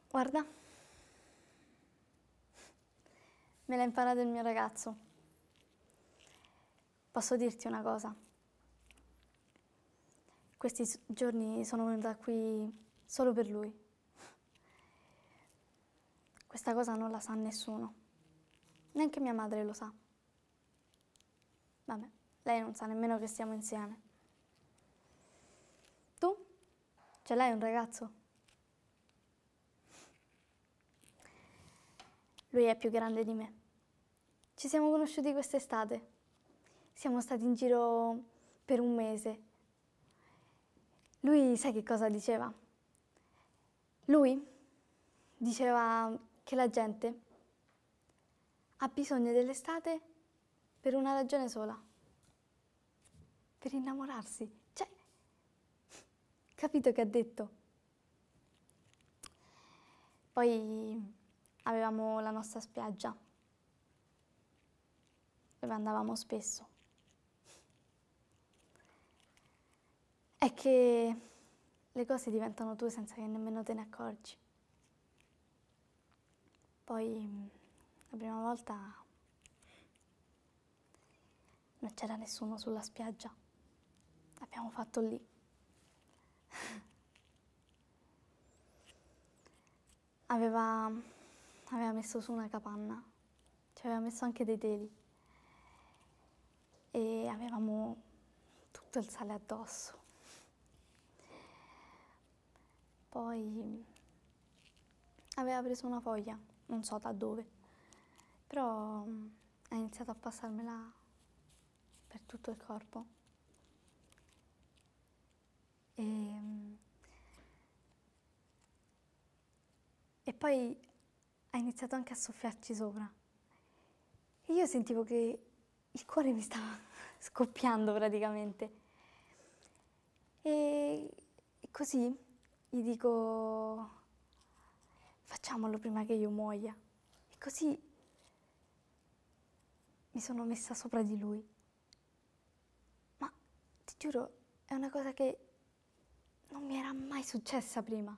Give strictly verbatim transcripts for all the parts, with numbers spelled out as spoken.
Guarda, me l'ha imparato il mio ragazzo. Posso dirti una cosa? Questi s- giorni sono venuta qui solo per lui. Questa cosa non la sa nessuno. Neanche mia madre lo sa. Vabbè, lei non sa nemmeno che stiamo insieme. Tu? Ce l'hai un ragazzo? Lui è più grande di me. Ci siamo conosciuti quest'estate. Siamo stati in giro per un mese. Lui, sai che cosa diceva? Lui diceva che la gente ha bisogno dell'estate per una ragione sola. Per innamorarsi. Cioè, capito che ha detto? Poi avevamo la nostra spiaggia dove andavamo spesso. È che le cose diventano tue senza che nemmeno te ne accorgi. Poi la prima volta non c'era nessuno sulla spiaggia. L'abbiamo fatto lì. Aveva, aveva messo su una capanna, ci aveva messo anche dei teli e avevamo tutto il sale addosso. Poi aveva preso una foglia, non so da dove, però ha iniziato a passarmela per tutto il corpo. E, e poi ha iniziato anche a soffiarci sopra. E io sentivo che il cuore mi stava scoppiando praticamente. E, e così gli dico, facciamolo prima che io muoia. E così mi sono messa sopra di lui. Ma ti giuro, è una cosa che non mi era mai successa prima.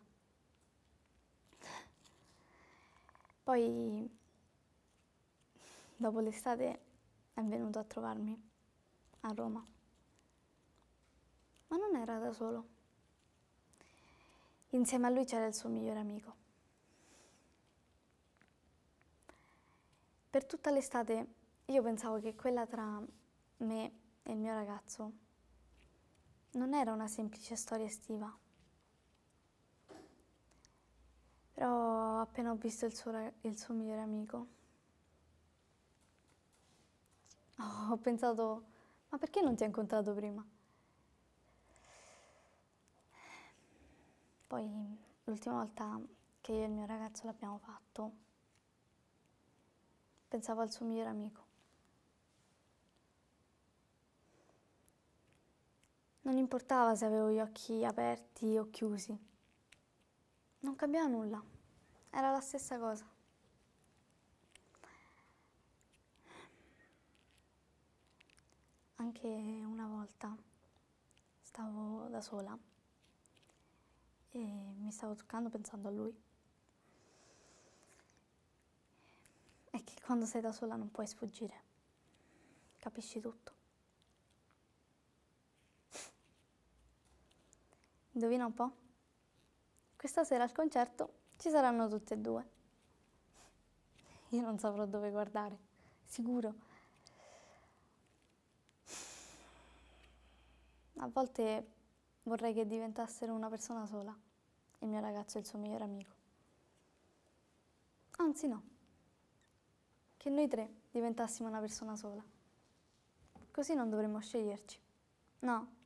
Poi, dopo l'estate, è venuto a trovarmi a Roma. Ma non era da solo. Insieme a lui c'era il suo migliore amico. Per tutta l'estate io pensavo che quella tra me e il mio ragazzo non era una semplice storia estiva. Però appena ho visto il suo, ra- il suo migliore amico, ho pensato, ma perché non ti ho incontrato prima? Poi l'ultima volta che io e il mio ragazzo l'abbiamo fatto, pensavo al suo migliore amico. Non importava se avevo gli occhi aperti o chiusi, non cambiava nulla, era la stessa cosa. Anche una volta stavo da sola e mi stavo toccando pensando a lui. È che quando sei da sola non puoi sfuggire, capisci tutto. Indovina un po'? Questa sera al concerto ci saranno tutte e due. Io non saprò dove guardare, sicuro. A volte vorrei che diventassero una persona sola, il mio ragazzo e il suo migliore amico. Anzi no, che noi tre diventassimo una persona sola. Così non dovremmo sceglierci. No?